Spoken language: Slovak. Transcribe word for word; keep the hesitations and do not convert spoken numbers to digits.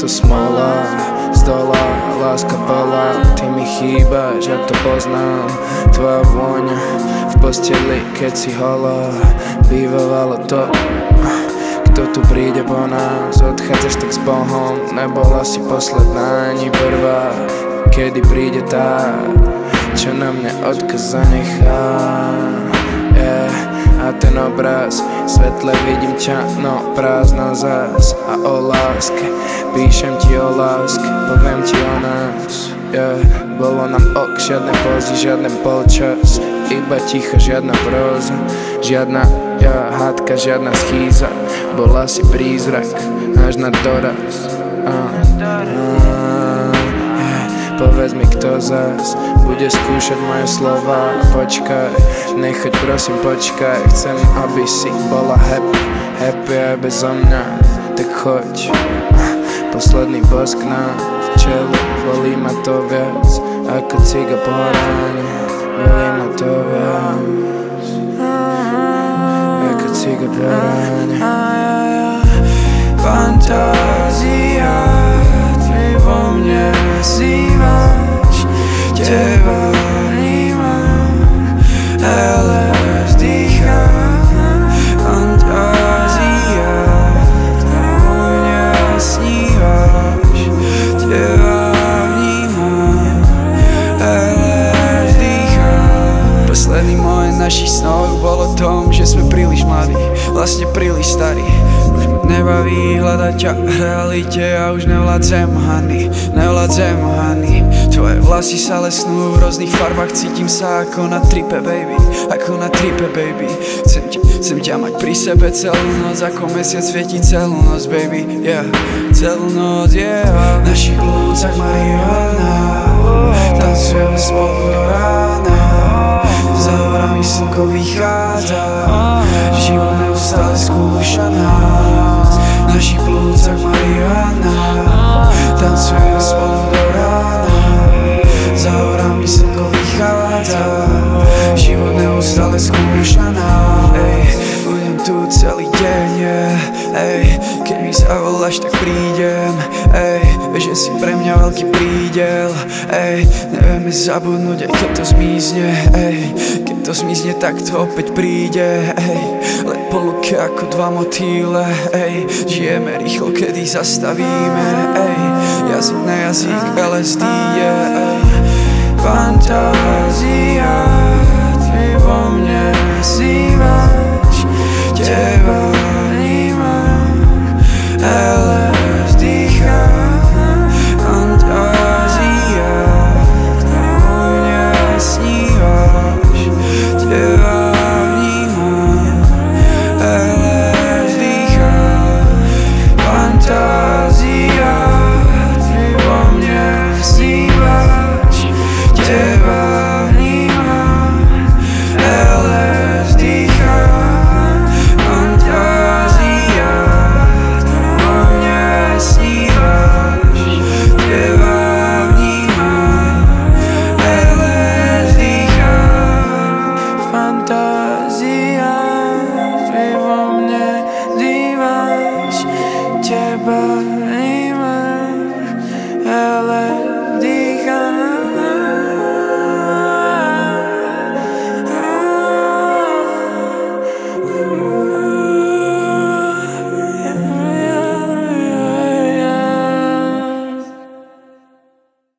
to smola, z dola láska volá. Ty mi chýbaš, ja to poznám. Tvoja vôňa v posteli, keď si holá. Bývalo to, kto tu príde po nás. Odchádzaš tak s Bohom, nebola si posledná ani prvá. Kedy príde tá, čo na mne odkaz zanechá, yeah. A ten obraz, svetle vidím ťa, no prázdno zás. A o láske, píšem ti o láske, poviem ti o nás, yeah. Bolo nám ok, žiadne pózy, žiadne polčas, iba ticho, žiadna próza, žiadna ja, hádka, žiadna schýza. Bola si prízrak, až na doraz, uh, uh, yeah. Povedz mi, kto zás bude skúšať moje slova. Počkaj, nechoď prosím, počkaj. Chcem, aby si bola happy, happy aj bezo mňa. Tak choď, posledný bosk na čele. Bolí ma to viac, ako ciga po ráne. Bolí ma to viac, ako ciga po ráne. Fantázia, ty vo mne snívaš, teba vnímam, el es dé dýcham. Fantázia, ty vo mne snívaš, teba vnímam, el es dé dýcham. Posledný moment našich snov bolo tom, že sme príliš mladí, vlastne príliš starí. Nebaví hľadať ťa v realite, ja už nevládzem, honey, nevládzem, honey. Tvoje vlasy sa lesnú v rôznych farbách, cítim sa ako na tripe, baby, ako na tripe, baby. Chcem ťa, chcem ťa mať pri sebe celú noc, ako mesiac svieti celú noc, baby, yeah. Celú noc, yeah. V našich plúcach marihuana, tancujeme spolu do rána. Za horami slnko vychádza, život neustále skúša nás. V našich plúcach marihuana, tancujeme spolu do rána. Za horami slnko vychádza, život neustále skúša nás. Ej, budem tu celý deň, yeah. Ej, keď mi zavoláš, tak prídem. Ej, vieš, že si pre mňa veľký prídel. Ej, nevieme zabudnúť, aj keď to zmizne. Ej, keď to zmizne, tak to opäť príde. Ej, len po luke ako dva motýle. Ej, žijeme rýchlo, kedy zastavíme. Ej, jazyk na jazyk, el es dé, yeah. Ej, fantázia, ty vo mne snívaš, teba vnímam, el es dé dýcham. Fantázia, ty vo mne snívaš, teba vnímam, el es dé dýcham. Fantázia, ty vo mne snívaš, teba vnímam, el es dé dýcham. Fantázia, ty vo mne snívaš, teba vnímam, el es dé dýcham. Fantázia, ty vo mne díváš, teba vnímam, el es